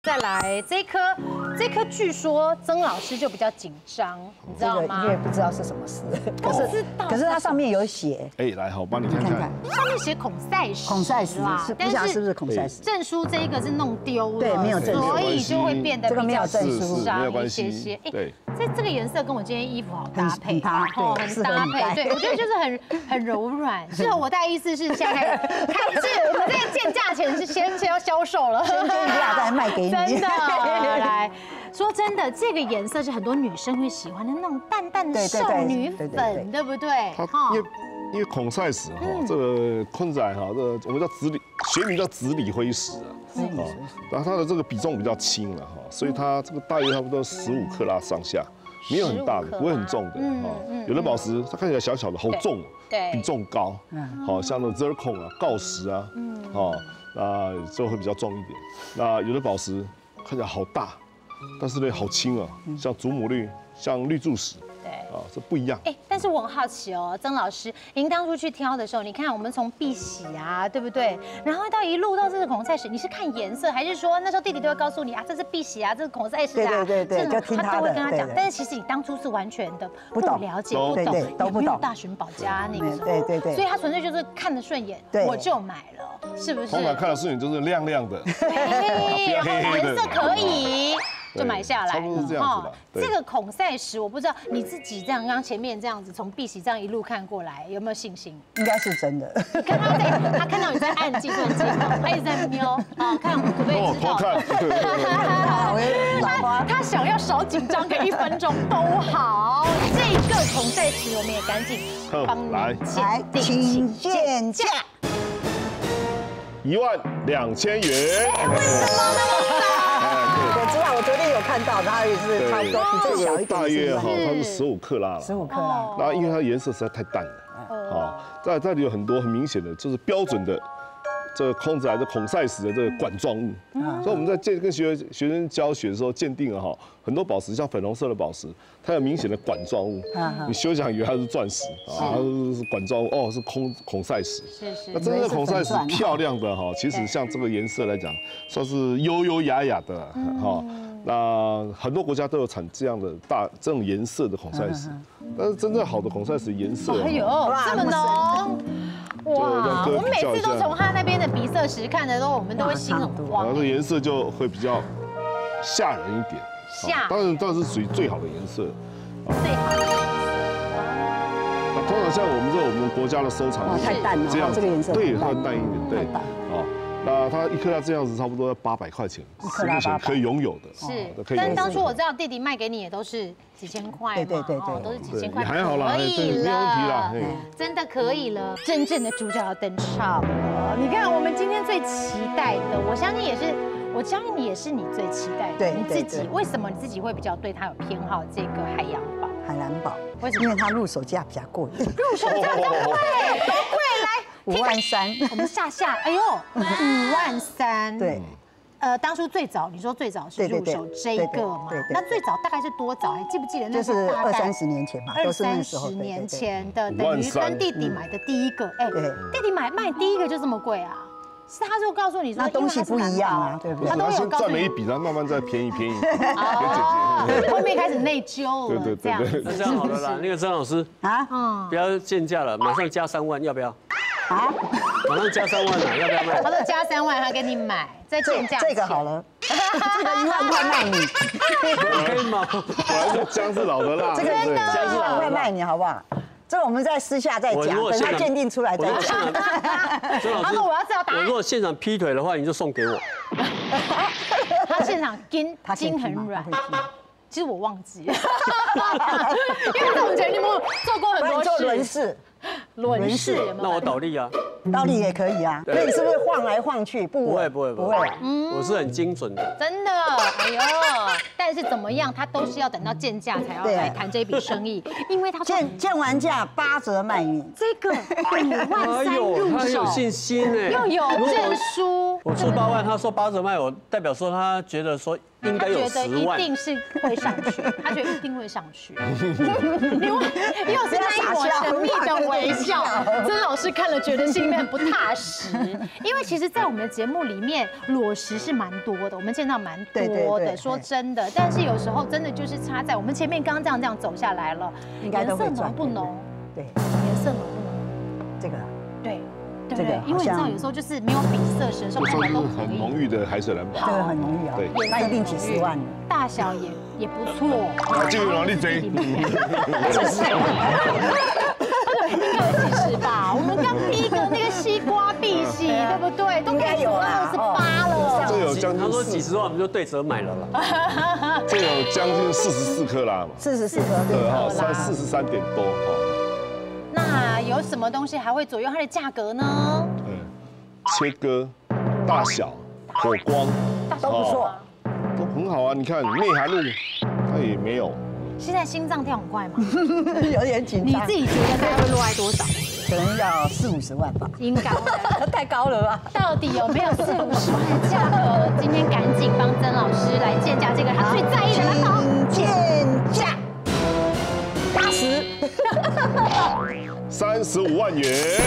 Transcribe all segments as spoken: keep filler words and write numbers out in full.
再来这颗，这颗据说曾老师就比较紧张，你知道吗？ 这个因为不知道是什么石，可是可是它上面有写， 哎，来，好，我帮你看看。 上面写孔塞石， 孔塞石是不晓得是不是孔塞石？ 证书这一个是弄丢了， 对，没有证书， 所以就会变得比较证书，没有关系。 哎，这这个颜色跟我今天衣服好搭配， 哦， 很搭配。对，我觉得就是很很柔软，适合我戴。意思是现在开始开始，我们这个见价钱是先先要销售了， 先先一下再卖给你。 真的，来说真的，这个颜色是很多女生会喜欢的那种淡淡的少女粉，对不对？ 因为因为孔塞石哈，这个昆仔哈，这个我们叫紫锂，学名叫紫锂辉石啊，啊，然后它的这个比重比较轻了哈，所以它这个大约差不多十五克拉上下，没有很大的，不会很重的哈。有的宝石它看起来小小的，好重，比重高，好像那 zircon 啊、锆石啊，好。那就会比较重一点。那有的宝石看起来好大，但是呢好轻啊，像祖母绿、像绿柱石，对啊，这不一样。 哎，但是我很好奇哦，曾老师，您当初去挑的时候，你看我们从碧玺啊，对不对？然后到一路到这个孔塞石，你是看颜色，还是说那时候弟弟都会告诉你啊，这是碧玺啊，这是孔塞石啊？ 对对对对，就听他的。 他都会跟他讲，但是其实你当初是完全的不了解、不懂， 都不懂， 没有大寻宝家那个时候， 对对对， 所以他纯粹就是看得顺眼，我就买了。是不是？ 通常看得顺眼就是亮亮的， 然后颜色可以，就买下来。 差不多是这样子吧。 这个孔塞石，我不知道你自己这样，刚刚前面这样子从碧玺这样一路看过来，有没有信心？ 应该是真的。 你看他在，他看到你在按计算机，他一直在瞄啊，看我们可不可以知道？他他想要少紧张个一分钟都好。这个孔塞石，我们也赶紧帮你来请见价。 一万两千元。 为什么那么少？我知道，我昨天有看到，它也是差不多比这小一点。 大约哈，它是十五克拉了。 十五克拉。 那因为它颜色实在太淡了，好，在这里有很多很明显的，就是标准的这个孔仔的孔塞石的这个管状物。所以我们在鉴跟学学生教学的时候鉴定了哈，很多宝石像粉红色的宝石，它有明显的管状物，你修想以为它是钻石啊，它是管状物哦，是孔孔塞石。 是是。 那真正的孔塞石漂亮的哈，其实像这个颜色来讲，算是优优雅雅的哈。那很多国家都有产这样的大这种颜色的孔塞石，但是真正好的孔塞石颜色， 哎呦，这么浓。哇！我们每次都从他那边的比色石看的都，我们都会心很慌。 然后颜色就会比较吓人一点。 吓。 当然，当然是属于最好的颜色。 最好的颜色。 那通常像我们这我们国家的收藏， 太淡了， 这样这个颜色对，它淡一点，对。 太淡。 好，那它一克拉这样子差不多要八百块钱，十块钱可以拥有的。 是。但当初我知道弟弟卖给你也都是几千块嘛， 对对对对， 都是几千块， 还好啦， 可以了， 没有问题啦， 真的可以了。真正的主角要登场了，你看我们今天最期待的，我相信也是，我相信你也是你最期待的。 对， 你自己为什么你自己会比较对它有偏好？这个海洋宝， 海蓝宝，为什么？因为它入手价比较贵。 入手价比较贵，多贵？来， 五万三。 我们下下，哎呦，五万三。 对。 呃，当初最早你说最早是入手这个嘛？那最早大概是多早？还记不记得？ 那是二三十年前吧， 二三十年前的，等于跟弟弟买的第一个。哎，弟弟买卖第一个就这么贵啊？是他就告诉你说， 那东西不一样啊，对不对？ 他都有赚了一笔，然后慢慢再便宜便宜，给姐姐。后面开始内疚了，对对对对。 那这样好了啦，那个曾老师啊，不要见价了，马上加三万，要不要？啊，马上加三万了，要不要卖？ 他说加三万，他给你买，再见价。 这个好了，这个一万块卖你， 可以吗？ 我还是姜是老的辣， 这个姜是老的卖你好不好？这个我们在私下再讲，等他鉴定出来再讲。 曾老师， 我要知道答案。 我如果现场劈腿的话，你就送给我。 他现场筋筋很软。其实我忘记了，因为我觉得你们做过很多事，轮式， 轮式， 那我倒立啊， 倒立也可以啊。那你是不是晃来晃去？ 不会不会不会，我是很精准的。 真的，哎呦，但是怎么样，他都是要等到见价才要来谈这笔生意，因为他见见完价八折卖你。 这个五万三入手， 他有信心哎， 又有证书。 我出八万，他说八折卖我，代表说他觉得说应该有十万， 一定是会上去，他觉得一定会上去。因为又是那一抹神秘的微笑，曾老师看了觉得心里面很不踏实。因为其实，在我们的节目里面，裸食是蛮多的，我们见到蛮多的。说真的，但是有时候真的就是差在我们前面刚刚这样这样走下来了，颜色浓不浓？对，颜色浓不浓？这个，对。这个，因为你知道有时候就是没有比色时的时候，看起来都很浓郁的海水蓝宝， 这个很浓郁啊，对，那一定几十万的， 大小也也不错。 那就有哪里贼？ 应该有几十吧？我们刚第一个那个西瓜碧玺，对不对？都该有二十八了。 这有将近， 他说几十万，我们就对折买了啦。 这有将近四十四克拉嘛？ 四十四克， 对哈，三四十三点多哈。 那有什么东西还会左右它的价格呢？ 嗯，切割、大小、火光都不错， 都很好啊。你看内含物，它也没有。 现在心脏跳很快吗？ 有点紧张。 你自己觉得大概会落在多少？ 可能要四五十万吧。 应该太高了吧？ 到底有没有四五十万的价格？今天赶紧帮曾老师来鉴价这个他最在意的蓝宝。 鉴价八十。 三十五万元。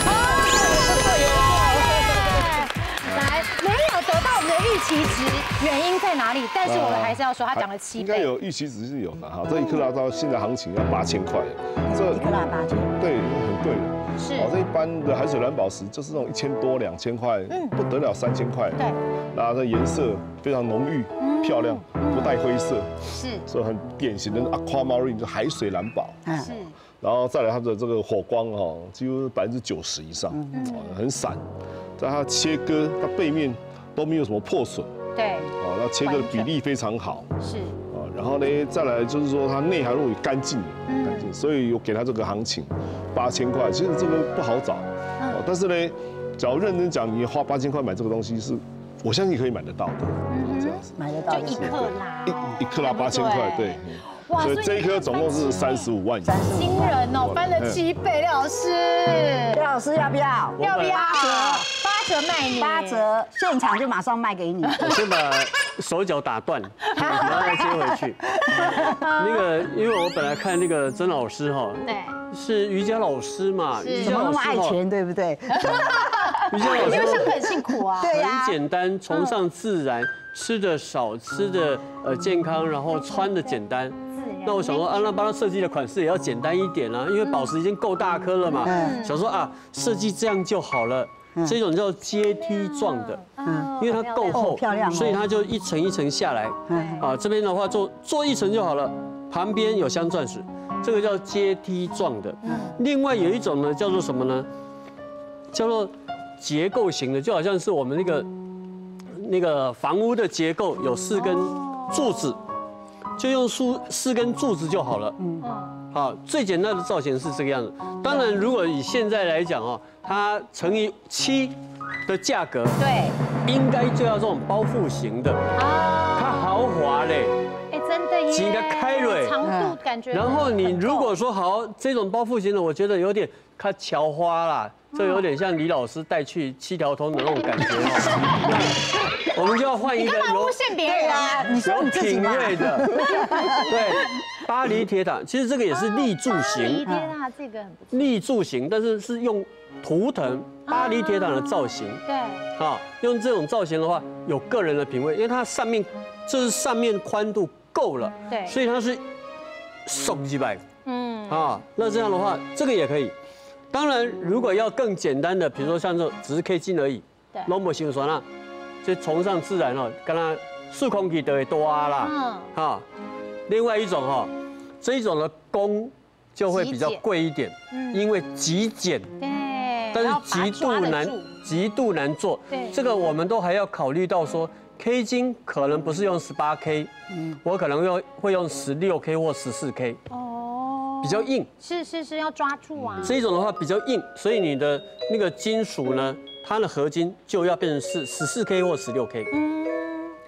来，没有得到我们的预期值，原因在哪里？但是我们还是要说，他涨了七倍。 应该有预期值是有的哈。这一克拉到现在行情要八千块， 这一克拉八千， 对，很贵的。 是。 哦，这一般的海水蓝宝石就是那种一千多、两千块，不得了三千块。 对。 那这颜色非常浓郁、漂亮，不带灰色， 是， 所以很典型的 aquamarine 就海水蓝宝。 是。 然后再来它的这个火光哈，几乎百分之九十以上，很闪。在它切割，它背面都没有什么破损。 对。 哦，那切割的比例非常好。 是。 啊，然后呢，再来就是说它内含物也干净，干净，所以有给它这个行情八千块。其实这个不好找，哦，但是呢，假如认真讲，你花八千块买这个东西是，我相信可以买得到的。嗯，这样子。 买得到。 就一克拉。 一一克拉八千块，对。哇，所以这一颗总共是三十五万元， 惊人哦，翻了七倍，廖老师， 廖老师要不要？ 要不要？八折卖你， 八折，现场就马上卖给你。 我先把手脚打断，然后再接回去。那个，因为我本来看那个曾老师哈， 对， 是瑜伽老师嘛， 瑜伽老师那么爱钱，对不对？ 瑜伽老师因为上课很辛苦啊， 对呀， 很简单，崇尚自然，吃的少，吃的呃健康，然后穿的简单。那我想说，啊，那帮他设计的款式也要简单一点啊，因为宝石已经够大颗了嘛。想说啊，设计这样就好了。这种叫阶梯状的，因为它够厚， 漂亮， 所以它就一层一层下来。啊，这边的话做做一层就好了，旁边有镶钻石，这个叫阶梯状的。另外有一种呢，叫做什么呢？叫做结构型的，就好像是我们那个那个房屋的结构有四根柱子。就用四四根柱子就好了。嗯，好，最简单的造型是这个样子。当然，如果以现在来讲哦，它乘以七的价格， 对， 应该就要这种包覆型的啊，它豪华嘞。 哎，真的耶， 几个开蕊， 长度感觉。 然后你如果说好这种包覆型的，我觉得有点看乔花啦，这有点像李老师带去七条通的那种感觉哦。我们就要换一个有诬陷别人啊！ 你说你自己品味的，对，巴黎铁塔，其实这个也是立柱型。 巴黎铁塔这个很不错。 立柱型，但是是用图腾巴黎铁塔的造型。 对。 啊，用这种造型的话，有个人的品味，因为它上面就是上面宽度够了， 对， 所以它是耸几百。嗯。啊，那这样的话，这个也可以。当然，如果要更简单的，比如说像这只是 K 金而已， 对， 拢不行算啦。就崇尚自然哦，跟它数空气都会多啦，嗯，哈。另外一种哈，这一种的工就会比较贵一点，嗯，因为极简， 对， 但是极度难，极度难做，对，这个我们都还要考虑到说 ，K 金可能不是用十八 K， 嗯，我可能用会用十六 K 或十四 K， 哦，比较硬， 是是是要抓住啊， 这一种的话比较硬，所以你的那个金属呢。它的合金就要变成是十四 K 或十六 K， 嗯，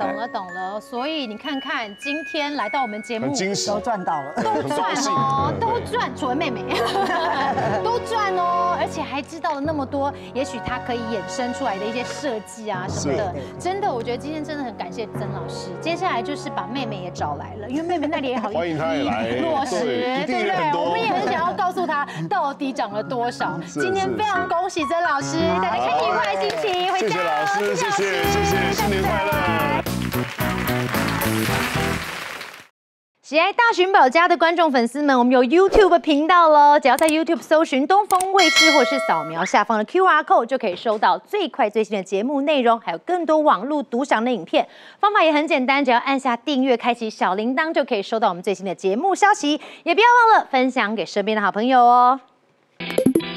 懂了懂了。所以你看看，今天来到我们节目， 很惊喜， 都赚到了， 都赚哦，都赚，除了妹妹，都赚哦，而且还知道了那么多，也许他可以衍生出来的一些设计啊什么的。真的，我觉得今天真的很感谢曾老师。接下来就是把妹妹也找来了，因为妹妹那里也好欢迎她也来落实，对不对？我们也很想要告诉她到底涨了多少。今天非常恭喜曾老师，大家开心愉快心情，回家。 谢谢老师，谢谢谢谢，新年快乐。 喜爱大寻宝家的观众粉丝们，我们有 YouTube 频道喽，只要在 YouTube 搜寻东风卫视，或是扫描下方的 Q R code， 就可以收到最快最新的节目内容，还有更多网络独享的影片。方法也很简单，只要按下订阅，开启小铃铛，就可以收到我们最新的节目消息。也不要忘了分享给身边的好朋友哦。